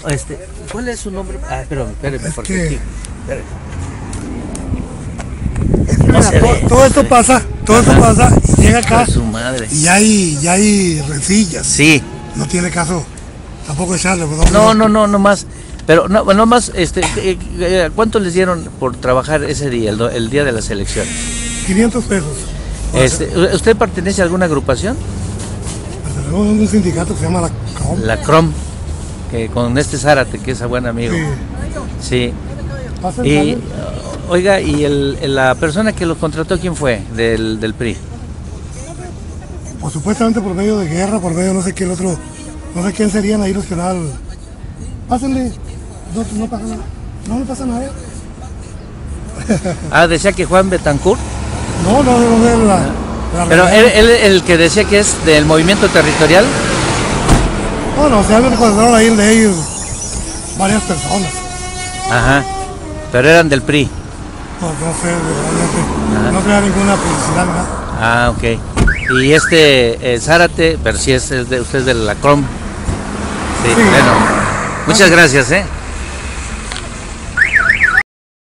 ¿Cuál es su nombre? Ah, espérame, Es porque que- aquí. Mira, se ve, todo no esto se ve. pasa, todo esto Ajá. pasa, y llega acá Hijo de su madre. y ya hay rencillas. Sí. No tiene caso tampoco echarle. Pues, No más. Pero no más, ¿cuánto les dieron por trabajar ese día, el día de las elecciones? 500 pesos. ¿Usted pertenece a alguna agrupación? Tenemos un sindicato que se llama la COM. La CROM, que con Zárate, que es a buen amigo. Sí. Sí. Pasa el Y, panel. oiga, ¿y la persona que los contrató quién fue del PRI? Pues supuestamente por medio de guerra, por medio no sé qué el otro, no sé quién serían ahí los que nada. Pásenle, no pasa nada. No pasa nada. Ah, decía que Juan Betancourt. No, la Pero realidad. él el que decía que es del movimiento territorial. No, se han encontrado ahí de ellos varias personas. Ajá. Pero eran del PRI. No sé, realmente. No crea ninguna publicidad, ¿verdad? Ah, ok. Y Zárate, pero sí usted es de la CROM. Sí, Sí. bueno. Muchas gracias,